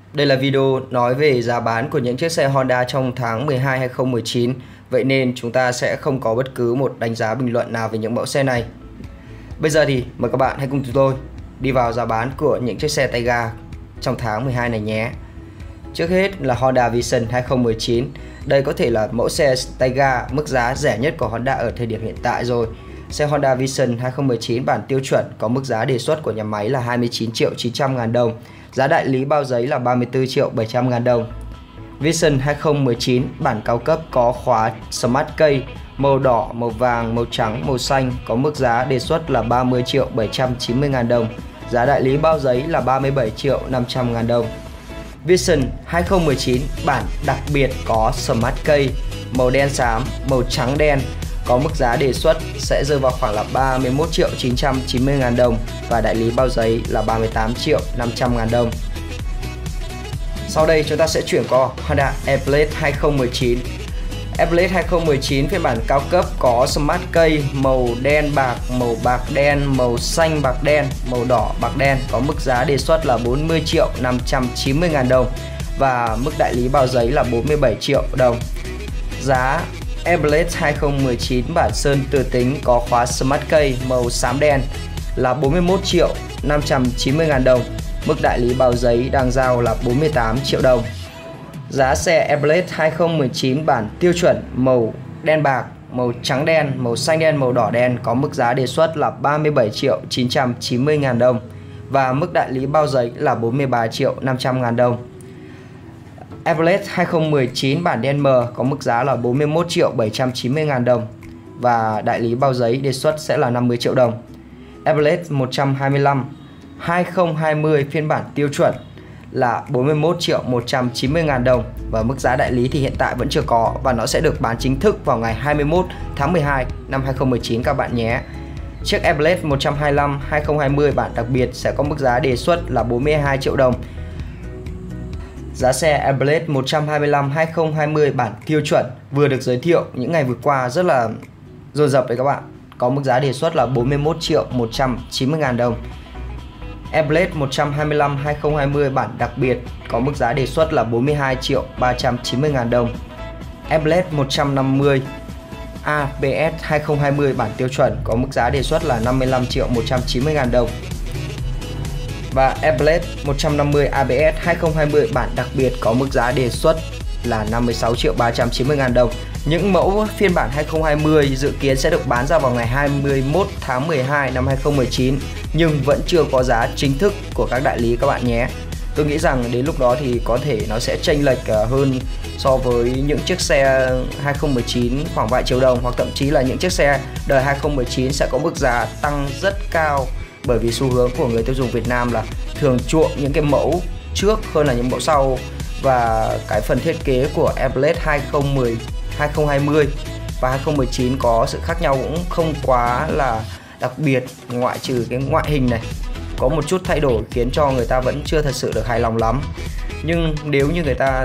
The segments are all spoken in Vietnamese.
Đây là video nói về giá bán của những chiếc xe Honda trong tháng 12 2019. Vậy nên chúng ta sẽ không có bất cứ một đánh giá bình luận nào về những mẫu xe này. Bây giờ thì mời các bạn hãy cùng chúng tôi đi vào giá bán của những chiếc xe tay ga trong tháng 12 này nhé. Trước hết là Honda Vision 2019. Đây có thể là mẫu xe tay ga mức giá rẻ nhất của Honda ở thời điểm hiện tại rồi. Xe Honda Vision 2019 bản tiêu chuẩn có mức giá đề xuất của nhà máy là 29.900.000 đồng. Giá đại lý bao giấy là 34.700.000 đồng. Vision 2019 bản cao cấp có khóa Smart Key màu đỏ, màu vàng, màu trắng, màu xanh có mức giá đề xuất là 30.790.000 đồng. Giá đại lý bao giấy là 37.500.000 đồng. Vision 2019 bản đặc biệt có Smart Key màu đen xám, màu trắng đen có mức giá đề xuất sẽ rơi vào khoảng là 31.990.000 đồng và đại lý bao giấy là 38.500.000 đồng. Sau đây chúng ta sẽ chuyển qua Honda Airblade 2019. Airblade 2019 phiên bản cao cấp có Smart Key màu đen bạc, màu bạc đen, màu xanh bạc đen, màu đỏ bạc đen có mức giá đề xuất là 40.590.000 đồng và mức đại lý bao giấy là 47 triệu đồng. Giá Airblade 2019 bản sơn từ tính có khóa Smart Key màu xám đen là 41.590.000 đồng. Mức đại lý bao giấy đang giao là 48 triệu đồng. Giá xe Airblade 2019 bản tiêu chuẩn màu đen bạc, màu trắng đen, màu xanh đen, màu đỏ đen có mức giá đề xuất là 37.990.000 đồng và mức đại lý bao giấy là 43.500.000 đồng. Airblade 2019 bản đen mờ có mức giá là 41.790.000 đồng và đại lý bao giấy đề xuất sẽ là 50 triệu đồng. Airblade 125 2020 phiên bản tiêu chuẩn là 41.190.000 đồng và mức giá đại lý thì hiện tại vẫn chưa có và nó sẽ được bán chính thức vào ngày 21 tháng 12 năm 2019 các bạn nhé. Chiếc Airblade 125 2020 bản đặc biệt sẽ có mức giá đề xuất là 42 triệu đồng. Giá xe Airblade 125 2020 bản tiêu chuẩn vừa được giới thiệu những ngày vừa qua rất là dồn dập đấy các bạn. Có mức giá đề xuất là 41.190.000 đồng. Airblade 125 2020 bản đặc biệt có mức giá đề xuất là 42.390.000 đồng. Airblade 150 ABS 2020 bản tiêu chuẩn có mức giá đề xuất là 55.190.000 đồng. Và Airblade 150 ABS 2020 bản đặc biệt có mức giá đề xuất là 56.390.000 đồng. Những mẫu phiên bản 2020 dự kiến sẽ được bán ra vào ngày 21 tháng 12 năm 2019 nhưng vẫn chưa có giá chính thức của các đại lý các bạn nhé. Tôi nghĩ rằng đến lúc đó thì có thể nó sẽ chênh lệch hơn so với những chiếc xe 2019 khoảng vài triệu đồng, hoặc thậm chí là những chiếc xe đời 2019 sẽ có mức giá tăng rất cao, bởi vì xu hướng của người tiêu dùng Việt Nam là thường chuộng những cái mẫu trước hơn là những mẫu sau. Và cái phần thiết kế của Airblade 2020 và 2019 có sự khác nhau cũng không quá là đặc biệt, ngoại trừ cái ngoại hình này có một chút thay đổi khiến cho người ta vẫn chưa thật sự được hài lòng lắm. Nhưng nếu như người ta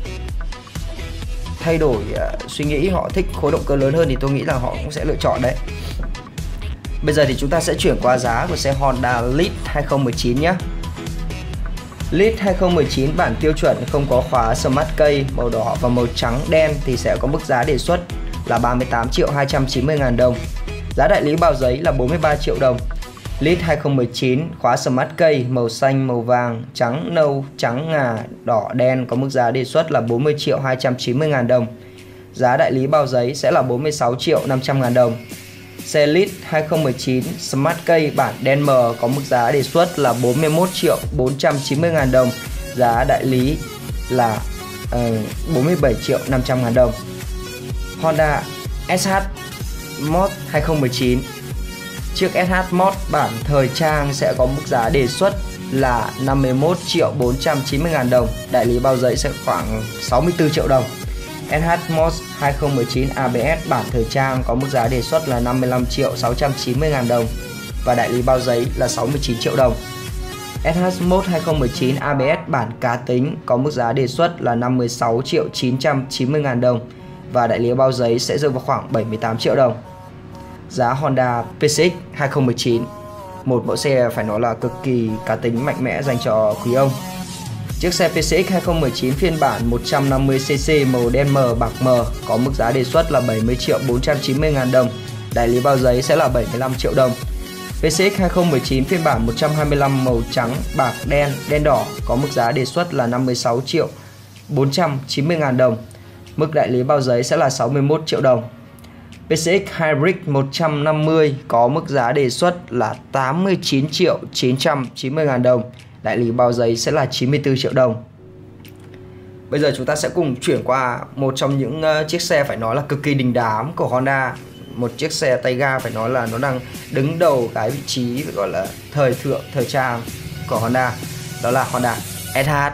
thay đổi suy nghĩ, họ thích khối động cơ lớn hơn thì tôi nghĩ là họ cũng sẽ lựa chọn đấy. Bây giờ thì chúng ta sẽ chuyển qua giá của xe Honda Lead 2019 nhé. Lead 2019 bản tiêu chuẩn không có khóa Smart Key màu đỏ và màu trắng đen thì sẽ có mức giá đề xuất là 38.290.000 đồng. Giá đại lý bao giấy là 43 triệu đồng. Lead 2019 khóa Smart Key màu xanh, màu vàng, trắng nâu, trắng ngà, đỏ đen có mức giá đề xuất là 40.290.000 đồng. Giá đại lý bao giấy sẽ là 46.500.000 đồng. Xe Lead 2019 Smart Key bản đen mờ có mức giá đề xuất là 41.490.000 đồng. Giá đại lý là 47.500.000 đồng. Honda SH Mod 2019. Chiếc SH Mod bản thời trang sẽ có mức giá đề xuất là 51.490.000 đồng. Đại lý bao giấy sẽ khoảng 64 triệu đồng. SH Mod 2019 ABS bản thời trang có mức giá đề xuất là 55.690.000 đồng và đại lý bao giấy là 69 triệu đồng. SH Mod 2019 ABS bản cá tính có mức giá đề xuất là 56.990.000 đồng và đại lý bao giấy sẽ rơi vào khoảng 78 triệu đồng. Giá Honda PCX 2019, một mẫu xe phải nói là cực kỳ cá tính mạnh mẽ dành cho quý ông. Chiếc xe PCX 2019 phiên bản 150cc màu đen mờ bạc mờ có mức giá đề xuất là 70.490.000 đồng. Đại lý bao giấy sẽ là 75 triệu đồng. PCX 2019 phiên bản 125 màu trắng bạc đen đen đỏ có mức giá đề xuất là 56.490.000 đồng. Mức đại lý bao giấy sẽ là 61 triệu đồng. PCX Hybrid 150 có mức giá đề xuất là 89.990.000 đồng. Đại lý bao giấy sẽ là 94 triệu đồng. Bây giờ chúng ta sẽ cùng chuyển qua một trong những chiếc xe phải nói là cực kỳ đình đám của Honda. Một chiếc xe tay ga phải nói là nó đang đứng đầu cái vị trí gọi là thời thượng, thời trang của Honda. Đó là Honda SH.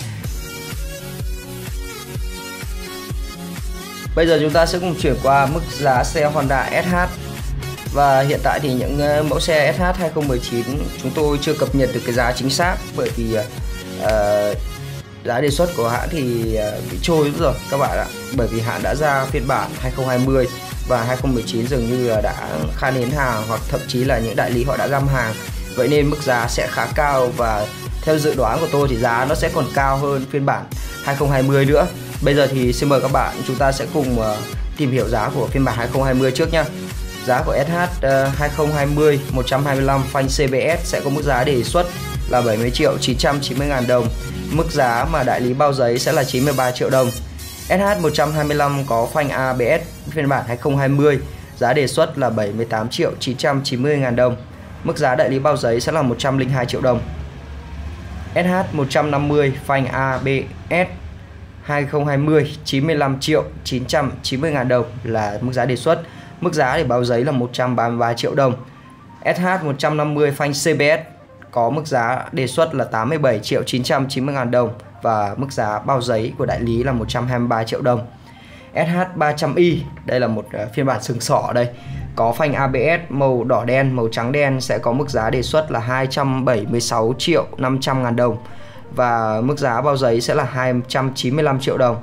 Bây giờ chúng ta sẽ cùng chuyển qua mức giá xe Honda SH. Và hiện tại thì những mẫu xe SH 2019 chúng tôi chưa cập nhật được cái giá chính xác, bởi vì giá đề xuất của hãng thì bị trôi rồi các bạn ạ. Bởi vì hãng đã ra phiên bản 2020 và 2019 dường như là đã khan hiếm hàng, hoặc thậm chí là những đại lý họ đã găm hàng. Vậy nên mức giá sẽ khá cao, và theo dự đoán của tôi thì giá nó sẽ còn cao hơn phiên bản 2020 nữa. Bây giờ thì xin mời các bạn chúng ta sẽ cùng tìm hiểu giá của phiên bản 2020 trước nha. Giá của SH 2020 125 phanh CBS sẽ có mức giá đề xuất là 70.990.000 đồng. Mức giá mà đại lý bao giấy sẽ là 93 triệu đồng. SH 125 có phanh ABS phiên bản 2020, giá đề xuất là 78.990.000 đồng. Mức giá đại lý bao giấy sẽ là 102 triệu đồng. SH 150 phanh ABS 2020 95.990.000 đồng là mức giá đề xuất. Mức giá để báo giấy là 133 triệu đồng. SH 150 phanh CBS có mức giá đề xuất là 87.990.000 đồng và mức giá bao giấy của đại lý là 123 triệu đồng. SH 300i, đây là một phiên bản sừng sỏ đây, có phanh ABS màu đỏ đen, màu trắng đen sẽ có mức giá đề xuất là 276.500.000 đồng và mức giá bao giấy sẽ là 295 triệu đồng.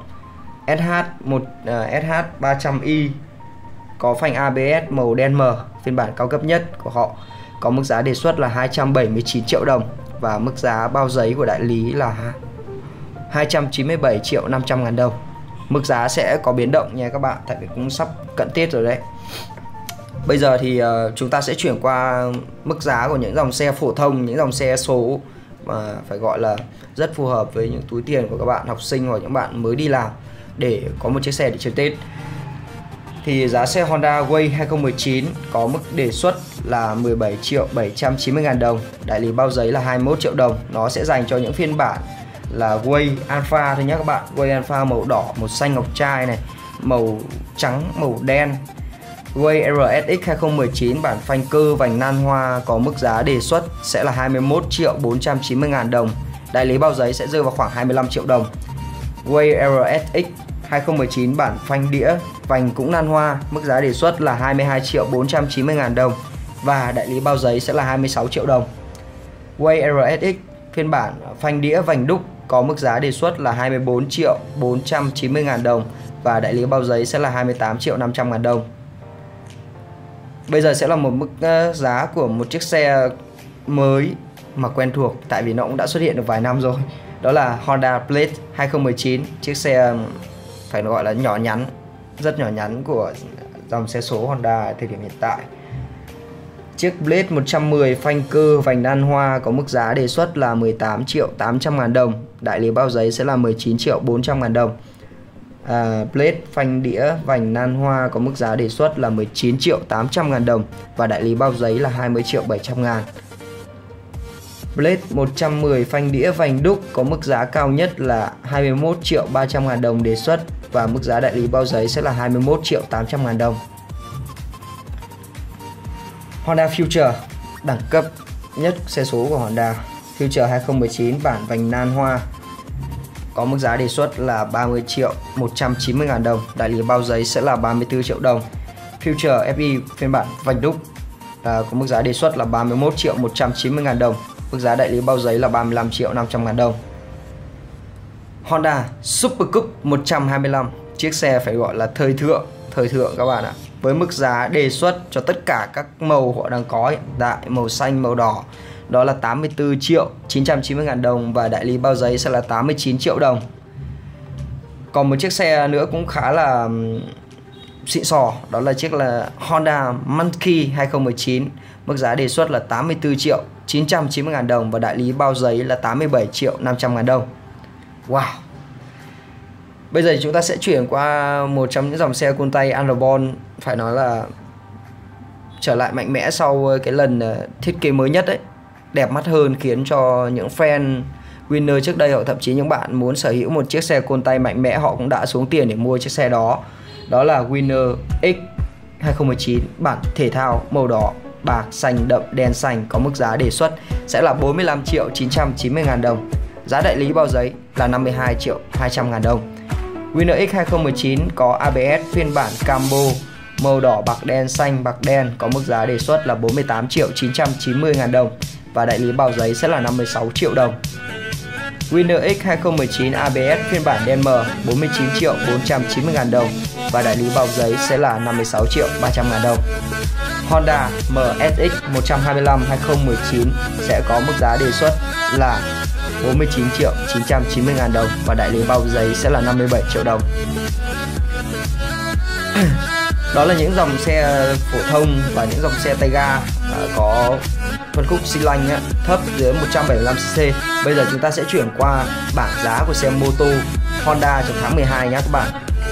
SH 300i có phanh ABS màu đen mờ, phiên bản cao cấp nhất của họ, có mức giá đề xuất là 279 triệu đồng và mức giá bao giấy của đại lý là 297.500.000 đồng. Mức giá sẽ có biến động nha các bạn, tại vì cũng sắp cận Tết rồi đấy. Bây giờ thì chúng ta sẽ chuyển qua mức giá của những dòng xe phổ thông, những dòng xe số mà phải gọi là rất phù hợp với những túi tiền của các bạn học sinh hoặc những bạn mới đi làm để có một chiếc xe để chơi Tết. Thì giá xe Honda Way 2019 có mức đề xuất là 17.790.000 đồng, đại lý bao giấy là 21 triệu đồng. Nó sẽ dành cho những phiên bản là Way Alpha thôi nhé các bạn. Way Alpha màu đỏ, màu xanh ngọc trai này, màu trắng, màu đen. Way RSX 2019 bản phanh cơ vành nan hoa có mức giá đề xuất sẽ là 21.490.000 đồng, đại lý bao giấy sẽ rơi vào khoảng 25 triệu đồng. Way RSX 2019 bản phanh đĩa vành cũng nan hoa, mức giá đề xuất là 22.490.000 đồng và đại lý bao giấy sẽ là 26 triệu đồng. Way RSX phiên bản phanh đĩa vành đúc có mức giá đề xuất là 24.490.000 đồng và đại lý bao giấy sẽ là 28.500.000 đồng. Bây giờ sẽ là một mức giá của một chiếc xe mới mà quen thuộc, tại vì nó cũng đã xuất hiện được vài năm rồi. Đó là Honda Blade 2019, chiếc xe phải gọi là nhỏ nhắn, rất nhỏ nhắn của dòng xe số Honda ở thời điểm hiện tại. Chiếc Blade 110 phanh cơ vành nan hoa có mức giá đề xuất là 18.800.000 đồng, đại lý bao giấy sẽ là 19.400.000 đồng. Blade phanh đĩa vành nan hoa có mức giá đề xuất là 19.800.000 đồng và đại lý bao giấy là 20.700.000. Blade 110 phanh đĩa vành đúc có mức giá cao nhất là 21.300.000 đồng đề xuất và mức giá đại lý bao giấy sẽ là 21.800.000 đồng. Honda Future, đẳng cấp nhất xe số của Honda. Future 2019 bản vành nan hoa có mức giá đề xuất là 30.190.000 đồng, đại lý bao giấy sẽ là 34 triệu đồng. Future FE phiên bản vành đúc có mức giá đề xuất là 31.190.000 đồng, mức giá đại lý bao giấy là 35.500.000 đồng. Honda Super Coupe 125, chiếc xe phải gọi là thời thượng các bạn ạ. Với mức giá đề xuất cho tất cả các màu họ đang có hiện tại, màu xanh, màu đỏ, đó là 84 triệu 990 ngàn đồng và đại lý bao giấy sẽ là 89 triệu đồng. Còn một chiếc xe nữa cũng khá là xịn sò, đó là chiếc là Honda Monkey 2019, mức giá đề xuất là 84 triệu 990 ngàn đồng và đại lý bao giấy là 87 triệu 500 ngàn đồng. Wow. Bây giờ chúng ta sẽ chuyển qua một trong những dòng xe côn tay Underborn phải nói là trở lại mạnh mẽ sau cái lần thiết kế mới nhất đấy, đẹp mắt hơn, khiến cho những fan Winner trước đây hoặc thậm chí những bạn muốn sở hữu một chiếc xe côn tay mạnh mẽ họ cũng đã xuống tiền để mua chiếc xe đó. Đó là Winner X 2019 bản thể thao màu đỏ, bạc, xanh đậm, đen xanh, có mức giá đề xuất sẽ là 45 triệu 990 ngàn đồng. Giá đại lý bao giấy là 52 triệu 200 ngàn đồng. Winner X 2019 có ABS phiên bản Cambo màu đỏ, bạc, đen, xanh, bạc, đen, có mức giá đề xuất là 48 triệu 990 ngàn đồng và đại lý bao giấy sẽ là 56 triệu đồng. Winner X 2019 ABS phiên bản đen mờ 49 triệu 490 ngàn đồng và đại lý bao giấy sẽ là 56 triệu 300 ngàn đồng. Honda MSX 125 2019 sẽ có mức giá đề xuất là 49 triệu 990 ngàn đồng và đại lý bao giấy sẽ là 57 triệu đồng. Đó là những dòng xe phổ thông và những dòng xe tay ga có phân khúc xi lanh thấp dưới 175cc. Bây giờ chúng ta sẽ chuyển qua bảng giá của xe mô tô Honda trong tháng 12 nhé các bạn.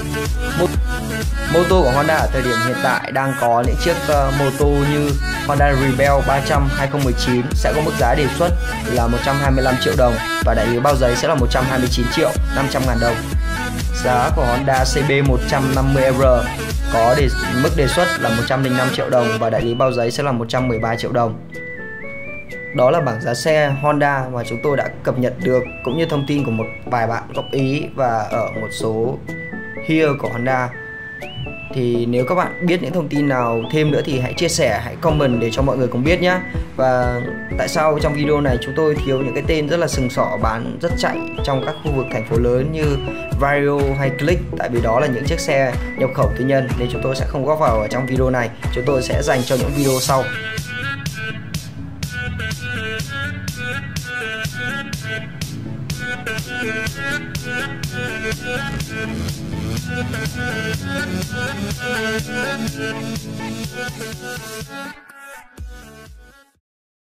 Mô tô của Honda ở thời điểm hiện tại đang có những chiếc mô tô như Honda Rebel 300 2019 sẽ có mức giá đề xuất là 125 triệu đồng và đại lý bao giấy sẽ là 129 triệu 500 ngàn đồng. Giá của Honda CB 150R có mức đề xuất là 105 triệu đồng và đại lý bao giấy sẽ là 113 triệu đồng. Đó là bảng giá xe Honda mà chúng tôi đã cập nhật được, cũng như thông tin của một vài bạn góp ý và ở một số here của Honda. Thì nếu các bạn biết những thông tin nào thêm nữa thì hãy chia sẻ, hãy comment để cho mọi người cùng biết nhé. Và tại sao trong video này chúng tôi thiếu những cái tên rất là sừng sỏ bán rất chạy trong các khu vực thành phố lớn như Vario hay Click, tại vì đó là những chiếc xe nhập khẩu tư nhân nên chúng tôi sẽ không góp vào ở trong video này, chúng tôi sẽ dành cho những video sau.